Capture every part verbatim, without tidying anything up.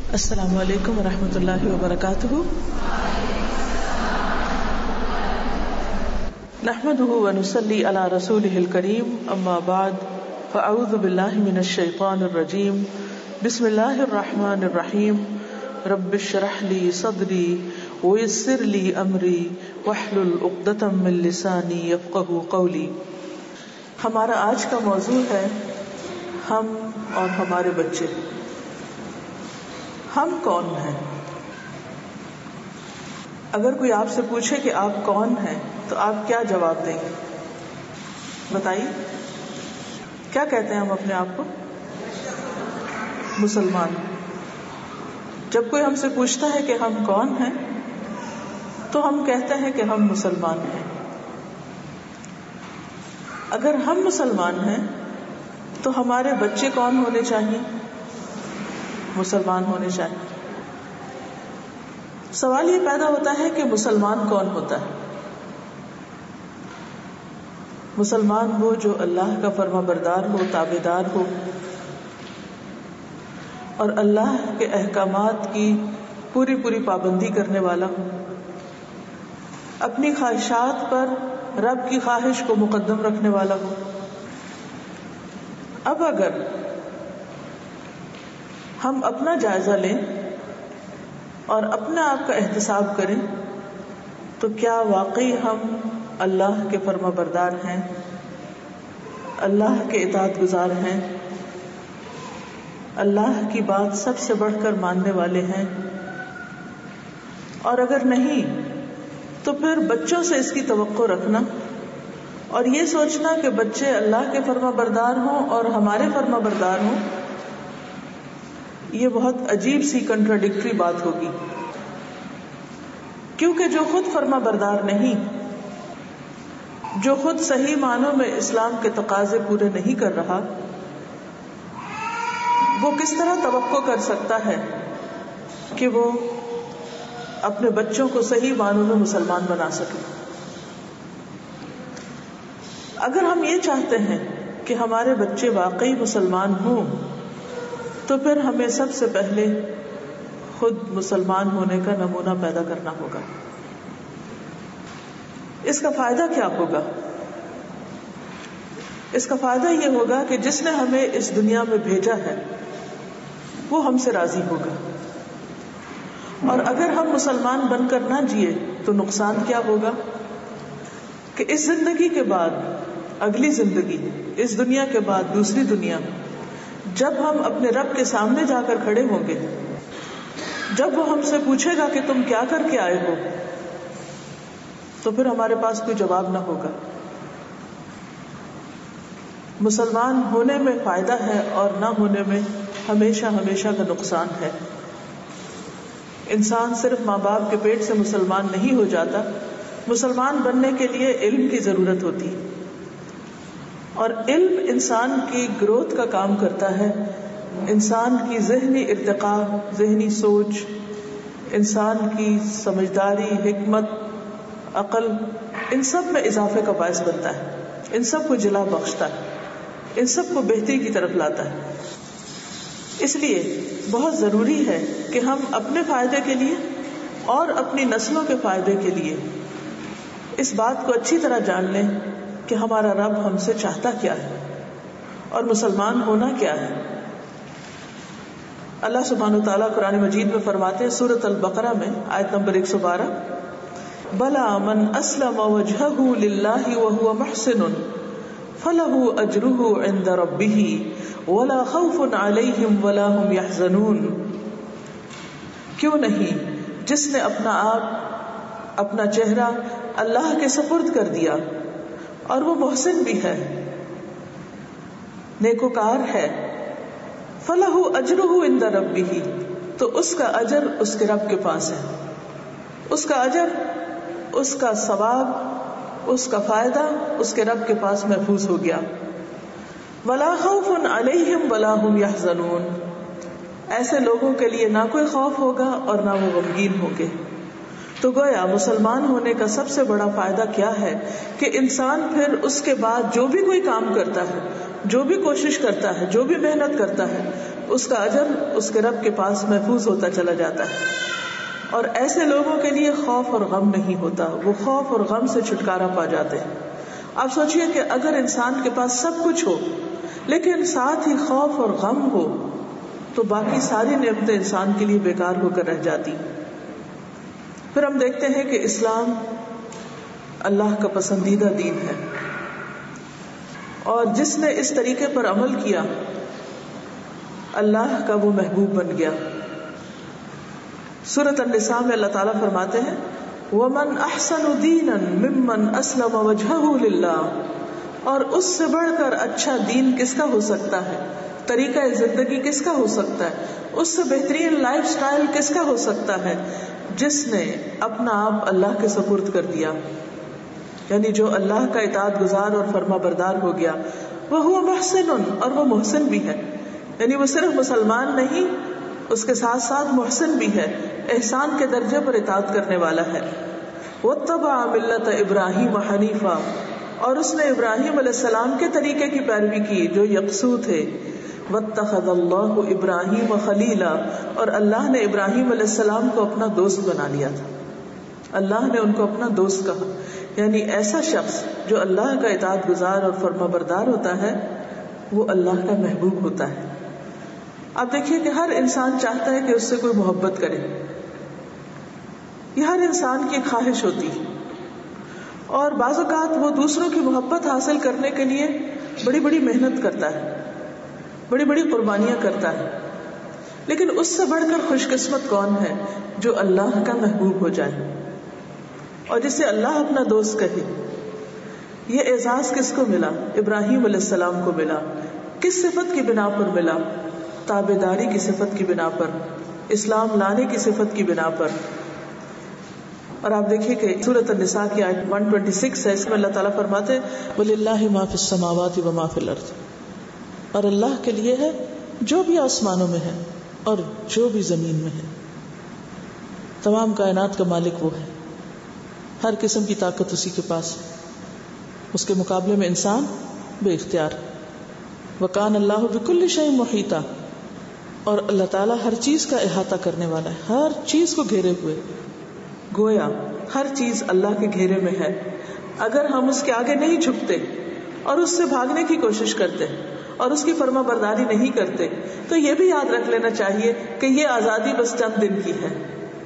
السلام علیکم ورحمۃ اللہ وبرکاتہ. نحمده ونصلي على رسوله الكريم اما بعد فاعوذ باللہ من الشیطان الرجیم. بسم اللہ الرحمن الرحیم. رب اشرح لي صدری ويسر لي امری واحلل عقدۃ من لسانی یفقهوا قولی. ہمارا آج کا موضوع ہے ہم اور ہمارے بچے. ہم کون ہیں؟ اگر کوئی آپ سے پوچھے کہ آپ کون ہیں تو آپ کیا جواب دیں گے؟ بتائیے کیا کہتے ہیں ہم اپنے آپ کو؟ مسلمان. جب کوئی ہم سے پوچھتا ہے کہ ہم کون ہیں تو ہم کہتے ہیں کہ ہم مسلمان ہیں. اگر ہم مسلمان ہیں تو ہمارے بچے کون ہونے چاہیے؟ مسلمان ہونے چاہیے. سوال یہ پیدا ہوتا ہے کہ مسلمان کون ہوتا ہے؟ مسلمان وہ جو اللہ کا فرما بردار ہو، تابعدار ہو اور اللہ کے احکامات کی پوری پوری پابندی کرنے والا ہو، اپنی خواہشات پر رب کی خواہش کو مقدم رکھنے والا ہو. اب اگر ہم اپنا جائزہ لیں اور اپنے آپ کا احتساب کریں تو کیا واقعی ہم اللہ کے فرما بردار ہیں، اللہ کے اطاعت گزار ہیں، اللہ کی بات سب سے بڑھ کر ماننے والے ہیں؟ اور اگر نہیں تو پھر بچوں سے اس کی توقع رکھنا اور یہ سوچنا کہ بچے اللہ کے فرما بردار ہوں اور ہمارے فرما بردار ہوں، یہ بہت عجیب سی کنٹراڈکٹری بات ہوگی. کیونکہ جو خود فرما بردار نہیں، جو خود صحیح معنوں میں اسلام کے تقاضے پورے نہیں کر رہا، وہ کس طرح توقع کر سکتا ہے کہ وہ اپنے بچوں کو صحیح معنوں میں مسلمان بنا سکے؟ اگر ہم یہ چاہتے ہیں کہ ہمارے بچے واقعی مسلمان ہوں تو پھر ہمیں سب سے پہلے خود مسلمان ہونے کا نمونہ پیدا کرنا ہوگا. اس کا فائدہ کیا ہوگا؟ اس کا فائدہ یہ ہوگا کہ جس نے ہمیں اس دنیا میں بھیجا ہے وہ ہم سے راضی ہوگا. اور اگر ہم مسلمان بن کر نہ جیے تو نقصان کیا ہوگا کہ اس زندگی کے بعد اگلی زندگی، اس دنیا کے بعد دوسری دنیا، جب ہم اپنے رب کے سامنے جا کر کھڑے ہوں گے، جب وہ ہم سے پوچھے گا کہ تم کیا کر کے آئے ہو، تو پھر ہمارے پاس کوئی جواب نہ ہوگا. مسلمان ہونے میں فائدہ ہے اور نہ ہونے میں ہمیشہ ہمیشہ کا نقصان ہے. انسان صرف ماں باپ کے پیٹ سے مسلمان نہیں ہو جاتا. مسلمان بننے کے لیے علم کی ضرورت ہوتی ہے اور علم انسان کی گروتھ کا کام کرتا ہے، انسان کی ذہنی ارتقاء، ذہنی سوچ، انسان کی سمجھداری، حکمت، عقل، ان سب میں اضافے کا باعث بنتا ہے، ان سب کو جلا بخشتا ہے، ان سب کو بہتری کی طرف لاتا ہے. اس لیے بہت ضروری ہے کہ ہم اپنے فائدے کے لیے اور اپنی نسلوں کے فائدے کے لیے اس بات کو اچھی طرح جان لیں کہ ہمارا رب ہم سے چاہتا کیا ہے اور مسلمان ہونا کیا ہے. اللہ سبحانہ وتعالیٰ قرآن مجید میں فرماتے ہیں سورۃ البقرہ میں آیت نمبر ایک سو بارہ، بلا من اسلم وجہہ للہ وہو محسن فلہ اجرہ عند ربہ ولا خوف علیہم ولا ہم یحزنون. کیوں نہیں جس نے اپنا آپ، اپنا چہرہ اللہ کے سپرد کر دیا اور وہ محسن بھی ہے، نیکوکار ہے، فَلَهُ أَجْرُهُ عِنْدَ رَبِّهِ، تو اس کا اجر اس کے رب کے پاس ہے. اس کا اجر، اس کا ثواب، اس کا فائدہ اس کے رب کے پاس محفوظ ہو گیا. وَلَا خَوْفٌ عَلَيْهِمْ وَلَا هُمْ يَحْزَنُونَ، ایسے لوگوں کے لیے نہ کوئی خوف ہوگا اور نہ وہ غمگین ہوں گے. تو گویا مسلمان ہونے کا سب سے بڑا فائدہ کیا ہے کہ انسان پھر اس کے بعد جو بھی کوئی کام کرتا ہے، جو بھی کوشش کرتا ہے، جو بھی محنت کرتا ہے، اس کا اجر اس کے رب کے پاس محفوظ ہوتا چلا جاتا ہے. اور ایسے لوگوں کے لیے خوف اور غم نہیں ہوتا، وہ خوف اور غم سے چھٹکارا پا جاتے ہیں. آپ سوچئے کہ اگر انسان کے پاس سب کچھ ہو لیکن ساتھ ہی خوف اور غم ہو تو باقی ساری نعمتیں انسان کے لیے بیکار ہو کر رہ جاتی. پھر ہم دیکھتے ہیں کہ اسلام اللہ کا پسندیدہ دین ہے، اور جس نے اس طریقے پر عمل کیا اللہ کا وہ محبوب بن گیا. سورۃ النساء میں اللہ تعالیٰ فرماتے ہیں وَمَنْ أَحْسَنُ دِينًا مِمَّنْ أَسْلَمَ وَجْهَهُ لِلَّهِ، اور اس سے بڑھ کر اچھا دین کس کا ہو سکتا ہے، طریقہ زندگی کس کا ہو سکتا ہے، اس سے بہترین لائف سٹائل کس کا ہو سکتا ہے، جس نے اپنا آپ اللہ کے سپرد کر دیا، یعنی جو اللہ کا اطاعت گزار اور فرما بردار ہو گیا. وَهُوَ مُحْسِنٌ، اور وہ محسن بھی ہے، یعنی وہ صرف مسلمان نہیں، اس کے ساتھ ساتھ محسن بھی ہے، احسان کے درجے پر اطاعت کرنے والا ہے. وَاتَّبَعَ مِلَّةَ إِبْرَاهِيمَ حَنِيفًا، اور اس نے ابراہیم علیہ السلام کے طریقے کی پیروی کی جو یکسو تھے. وَاتَّخَذَ اللَّهُ إِبْرَاهِيمَ خَلِيلًا، اور اللہ نے ابراہیم علیہ السلام کو اپنا دوست بنا لیا تھا. اللہ نے ان کو اپنا دوست کہا، یعنی ایسا شخص جو اللہ کا اطاعت گزار اور فرما بردار ہوتا ہے وہ اللہ کا محبوب ہوتا ہے. آپ دیکھیے کہ ہر انسان چاہتا ہے کہ اس سے کوئی محبت کرے، یہ ہر انسان کی خواہش ہوتی ہے، اور بعض اوقات وہ دوسروں کی محبت حاصل کرنے کے لیے بڑی بڑی محنت کرتا ہے، بڑی بڑی قربانیاں کرتا ہے. لیکن اس سے بڑھ کر خوش قسمت کون ہے جو اللہ کا محبوب ہو جائے اور جسے اللہ اپنا دوست کہے. یہ اعزاز کس کو ملا؟ ابراہیم علیہ السلام کو ملا. کس صفت کی بنا پر ملا؟ تابعداری کی صفت کی بنا پر، اسلام لانے کی صفت کی بنا پر. اور آپ دیکھیے کہ سورۃ النساء کی آیت ایک سو چھبیس ہے، اس میں اللہ تعالیٰ فرماتے ہیں وَلِلَّهِ مَا فِي السَّمَاوَاتِ وَمَا فِي الْأَرْضِ، اور اللہ کے لیے ہے جو بھی آسمانوں میں ہے اور جو بھی زمین میں ہے. تمام کائنات کا مالک وہ ہے، ہر قسم کی طاقت اسی کے پاس ہے، اس کے مقابلے میں انسان بے اختیار. وَكَانَ اللَّهُ بِكُلِّ شَيْءٍ مُحِيطًا، اور اللہ تعالیٰ ہر چیز کا احاطہ کرنے والا ہے، ہر چیز کو گھیرے ہوئے. گویا ہر چیز اللہ کے گھیرے میں ہے. اگر ہم اس کے آگے نہیں جھکتے اور اس سے بھاگنے کی کوشش کرتے اور اس کی فرما برداری نہیں کرتے تو یہ بھی یاد رکھ لینا چاہیے کہ یہ آزادی بس چند دن کی ہے،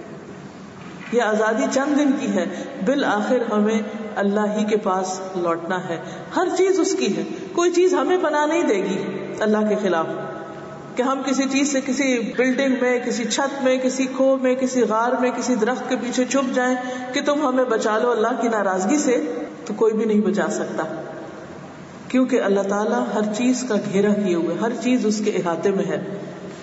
یہ آزادی چند دن کی ہے، بالآخر ہمیں اللہ ہی کے پاس لوٹنا ہے. ہر چیز اس کی ہے، کوئی چیز ہمیں پناہ نہیں دے گی اللہ کے خلاف کہ ہم کسی چیز سے، کسی بلڈنگ میں، کسی چھت میں، کسی کھو میں، کسی غار میں، کسی درخت کے پیچھے چھپ جائیں کہ تم ہمیں بچا لو اللہ کی ناراضگی سے، تو کوئی بھی نہیں بچا سکتا، کیونکہ اللہ تعالیٰ ہر چیز کا گھیرا کیے ہوئے، ہر چیز اس کے احاطے میں ہے.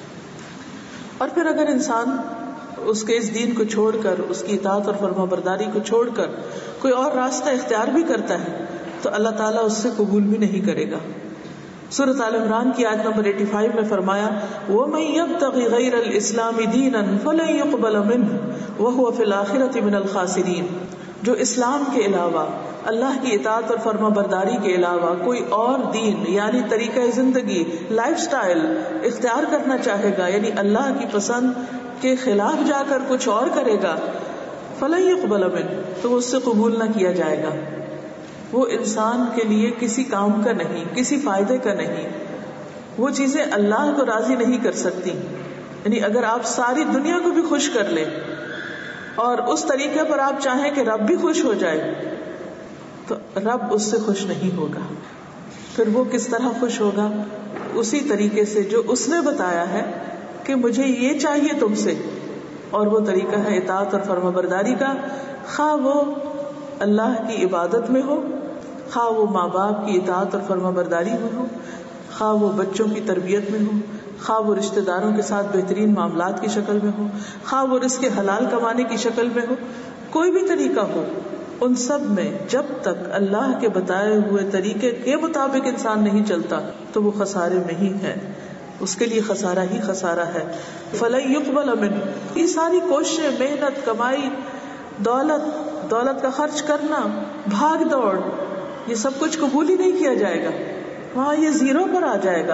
اور پھر اگر انسان اس کے اس دین کو چھوڑ کر، اس کی اطاعت اور فرما برداری کو چھوڑ کر کوئی اور راستہ اختیار بھی کرتا ہے تو اللہ تعالیٰ اس سے قبول بھی نہیں کرے گا. سورۃ آل عمران کی آیت نمبر پچاسی میں فرمایا وَمَن يَبْتَغِ غَيْرَ الْإِسْلَامِ دِينًا فَلَن يُقْبَلَ مِنْهُ وَهُوَ فِي الْآخِرَةِ مِنَ الْخَاسِرِينَ، جو اسلام کے علاوہ، اللہ کی اطاعت اور فرما برداری کے علاوہ کوئی اور دین یعنی طریقہ زندگی، لائف سٹائل اختیار کرنا چاہے گا، یعنی اللہ کی پسند کے خلاف جا کر کچھ اور کرے گا، فَلَن يُقْبَلَ مِنْهُ، تو اس سے قبول نہ کیا جائے گا. وہ انسان کے لیے کسی کام کا نہیں، کسی فائدے کا نہیں، وہ چیزیں اللہ کو راضی نہیں کر سکتی. یعنی اگر آپ ساری دنیا کو بھی خوش کر لیں اور اس طریقے پر آپ چاہیں کہ رب بھی خوش ہو جائے تو رب اس سے خوش نہیں ہوگا. پھر وہ کس طرح خوش ہوگا؟ اسی طریقے سے جو اس نے بتایا ہے کہ مجھے یہ چاہیے تم سے، اور وہ طریقہ ہے اطاعت اور فرما برداری کا، خواہ وہ اللہ کی عبادت میں ہو، خواہ وہ ماں باپ کی اطاعت اور فرما برداری میں ہو، خواہ وہ بچوں کی تربیت میں ہو، خواہ وہ رشتہ داروں کے ساتھ بہترین معاملات کی شکل میں ہو، خواہ وہ رزق حلال کمانے کی شکل میں ہو، کوئی بھی طریقہ ہو، ان سب میں جب تک اللہ کے بتائے ہوئے طریقے کے مطابق انسان نہیں چلتا تو وہ خسارے میں ہی ہے، اس کے لیے خسارہ ہی خسارہ ہے. فَلَن يُقْبَلَ مِنْهُ، یہ ساری کوششیں، محنت، کمائی، دولت دولت کا خرچ کرنا، بھاگ دوڑ، یہ سب کچھ قبول ہی نہیں کیا جائے گا، وہاں یہ زیرو پر آ جائے گا.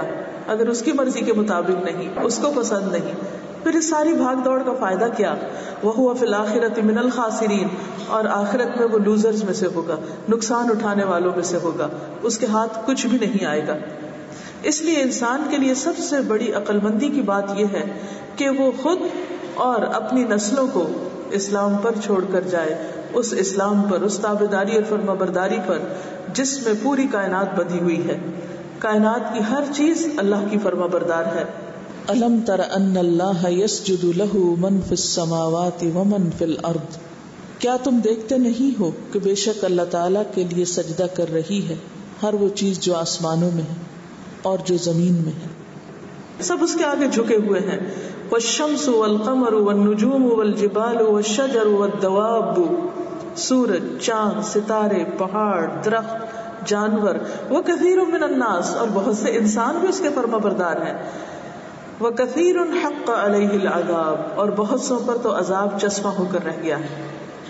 اگر اس کی مرضی کے مطابق نہیں، اس کو پسند نہیں، پھر اس ساری بھاگ دوڑ کا فائدہ کیا؟ وَهُوَ فِي الْآخِرَةِ مِنَ الْخَاسِرِينَ، اور آخرت میں وہ لوزرز میں سے ہوگا، نقصان اٹھانے والوں میں سے ہوگا، اس کے ہاتھ کچھ بھی نہیں آئے گا۔ اس لیے انسان کے لیے سب سے بڑی عقل مندی کی بات یہ ہے کہ وہ خود اور اپنی نسلوں کو اسلام پر چھوڑ کر جائے، اس اسلام پر، اس تابعداری اور فرمانبرداری پر جس میں پوری کائنات بندھی ہوئی ہے۔ کائنات کی ہر چیز اللہ کی فرمانبردار ہے۔ الم تر ان اللہ یسجد لہ من فی السماوات ومن فی الارض، کیا تم دیکھتے نہیں ہو کہ بے شک اللہ تعالیٰ کے لیے سجدہ کر رہی ہے ہر وہ چیز جو آسمانوں میں ہے اور جو زمین میں ہے، سب اس کے آگے جھکے ہوئے ہیں۔ والشمس والقمر والنجوم والجبال والشجر والدواب، سورج، چاند، ستارے، پہاڑ، درخت، جانور، وکثیر من الناس، اور بہت سے انسان بھی اس کے فرمانبردار ہیں۔ وکثیر حق علیہ العذاب، اور بہت سو پر تو عذاب چسپاں ہو کر رہ گیا ہے۔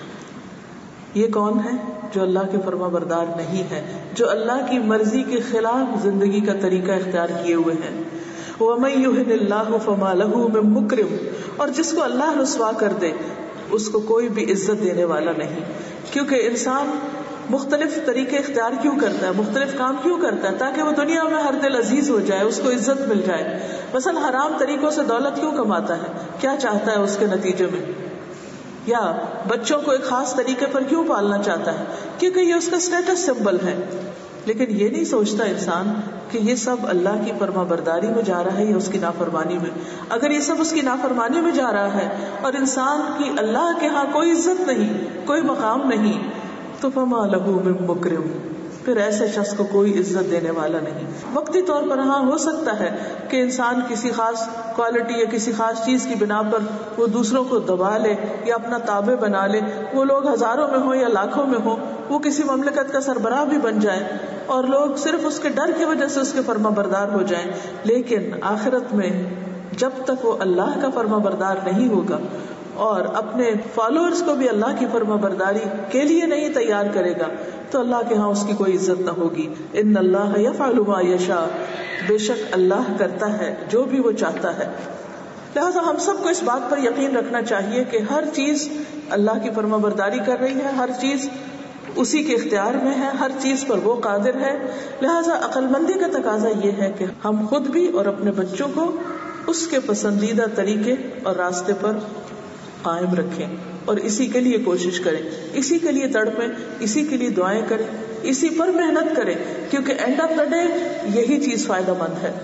یہ کون ہے؟ جو اللہ کے فرمانبردار نہیں ہے، جو اللہ کی مرضی کے خلاف زندگی کا طریقہ اختیار کیے ہوئے ہیں۔ وَمَن يُهِنِ اللَّهُ فَمَا لَهُ مِن مُكْرِمٍ، اور جس کو اللہ رسوا کر دے اس کو کوئی بھی عزت دینے والا نہیں۔ کیونکہ انسان مختلف طریقے اختیار کیوں کرتا ہے، مختلف کام کیوں کرتا ہے؟ تاکہ وہ دنیا میں ہر دل عزیز ہو جائے، اس کو عزت مل جائے۔ مثلا حرام طریقوں سے دولت کیوں کماتا ہے؟ کیا چاہتا ہے اس کے نتیجے میں؟ یا بچوں کو ایک خاص طریقے پر کیوں پالنا چاہتا ہے؟ کیونکہ یہ اس کا اسٹیٹس سمبل ہے۔ لیکن یہ نہیں سوچتا انسان کہ یہ سب اللہ کی فرمانبرداری میں جا رہا ہے یا اس کی نافرمانی میں۔ اگر یہ سب اس کی نافرمانی میں جا رہا ہے اور انسان کی اللہ کے ہاں کوئی عزت نہیں، کوئی مقام نہیں، تو فما لہ من مکرم، پھر ایسے شخص کو کوئی عزت دینے والا نہیں۔ وقتی طور پر ہاں ہو سکتا ہے کہ انسان کسی خاص کوالٹی یا کسی خاص چیز کی بنا پر وہ دوسروں کو دبا لے یا اپنا تابع بنا لے، وہ لوگ ہزاروں میں ہوں یا لاکھوں میں ہوں، وہ کسی مملکت کا سربراہ بھی بن جائے اور لوگ صرف اس کے ڈر کی وجہ سے اس کے فرما بردار ہو جائیں۔ لیکن آخرت میں جب تک وہ اللہ کا فرما بردار نہیں ہوگا اور اپنے فالوورز کو بھی اللہ کی فرما برداری کے لیے نہیں تیار کرے گا تو اللہ کے ہاں اس کی کوئی عزت نہ ہوگی۔ ان اللہ یفعل ما یشاء، بے شک اللہ کرتا ہے جو بھی وہ چاہتا ہے۔ لہٰذا ہم سب کو اس بات پر یقین رکھنا چاہیے کہ ہر چیز اللہ کی فرما برداری کر رہی ہے، ہر چیز اسی کے اختیار میں ہے، ہر چیز پر وہ قادر ہے۔ لہٰذا عقل مندی کا تقاضا یہ ہے کہ ہم خود بھی اور اپنے بچوں کو اس کے پسندیدہ طریقے اور راستے پر قائم رکھیں اور اسی کے لیے کوشش کریں، اسی کے لیے تڑپیں، اسی کے لیے دعائیں کریں، اسی پر محنت کریں، کیونکہ اینڈ آف دا ڈے یہی چیز فائدہ مند ہے۔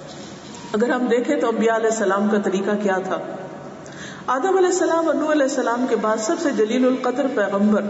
اگر ہم دیکھیں تو انبیاء علیہ السلام کا طریقہ کیا تھا؟ آدم علیہ السلام اور نوح علیہ السلام کے بعد سب سے جلیل القدر پیغمبر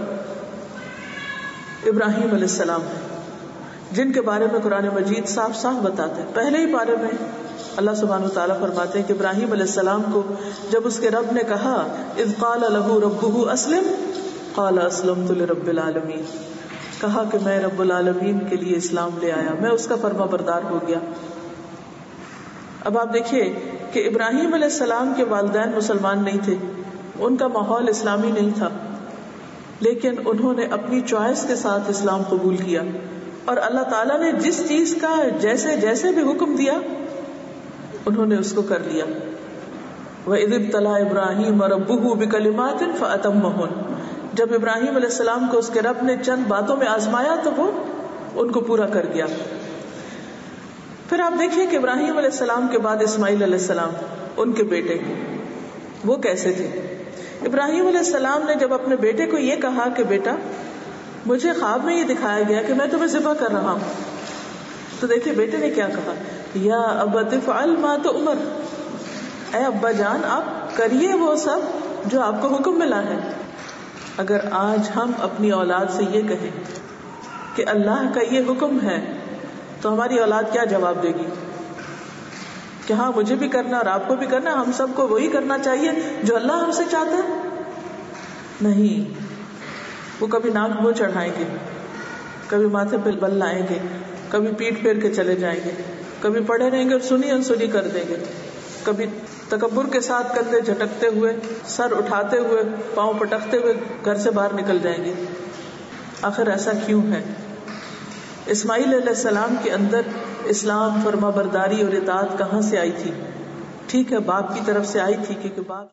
ابراہیم علیہ السلام ہے، جن کے بارے میں قرآن مجید صاف صاف بتاتے ہیں۔ پہلے ہی پارے میں اللہ سبحانہ وتعالیٰ فرماتے ہیں کہ ابراہیم علیہ السلام کو جب اس کے رب نے کہا اذ قال له ربه اسلم قال اسلمت لرب العالمین، کہا کہ میں رب العالمین کے لیے اسلام لے آیا، میں اس کا فرما بردار ہو گیا۔ اب آپ دیکھیے کہ ابراہیم علیہ السلام کے والدین مسلمان نہیں تھے، ان کا ماحول اسلامی نہیں تھا، لیکن انہوں نے اپنی چوائس کے ساتھ اسلام قبول کیا اور اللہ تعالیٰ نے جس چیز کا جیسے جیسے بھی حکم دیا انہوں نے اس کو کر لیا۔ وَإِذِ ابْتَلَىٰ إِبْرَاهِيمَ رَبُّهُ بِكَلِمَاتٍ فَأَتَمَّهُنَّ، جب ابراہیم علیہ السلام کو اس کے رب نے چند باتوں میں آزمایا تو وہ ان کو پورا کر گیا۔ پھر آپ دیکھیے کہ ابراہیم علیہ السلام کے بعد اسماعیل علیہ السلام، ان کے بیٹے، وہ کیسے تھے؟ ابراہیم علیہ السلام نے جب اپنے بیٹے کو یہ کہا کہ بیٹا مجھے خواب میں یہ دکھایا گیا کہ میں تمہیں ذبح کر رہا ہوں، تو دیکھیے بیٹے نے کیا کہا، یا ابت افعل ما تؤمر، اے ابا جان آپ کریے وہ سب جو آپ کو حکم ملا ہے۔ اگر آج ہم اپنی اولاد سے یہ کہیں کہ اللہ کا یہ حکم ہے تو ہماری اولاد کیا جواب دے گی؟ کہ ہاں مجھے بھی کرنا اور آپ کو بھی کرنا، ہم سب کو وہی کرنا چاہیے جو اللہ ہم سے چاہتا ہے؟ نہیں، وہ کبھی ناک منہ چڑھائیں گے، کبھی ماتھے پہ بل لائیں گے، کبھی پیٹ پھیر کے چلے جائیں گے، کبھی پڑھے رہیں گے اور سنی انسنی کر دیں گے، کبھی تکبر کے ساتھ کندھے جھٹکتے ہوئے، سر اٹھاتے ہوئے، پاؤں پٹکتے ہوئے گھر سے باہر نکل جائیں گے۔ آخر ایسا کیوں ہے؟ اسماعیل علیہ السلام کے اندر اسلام فرما برداری اور اطاعت کہاں سے آئی تھی؟ ٹھیک ہے باپ کی طرف سے آئی تھی، کیونکہ باپ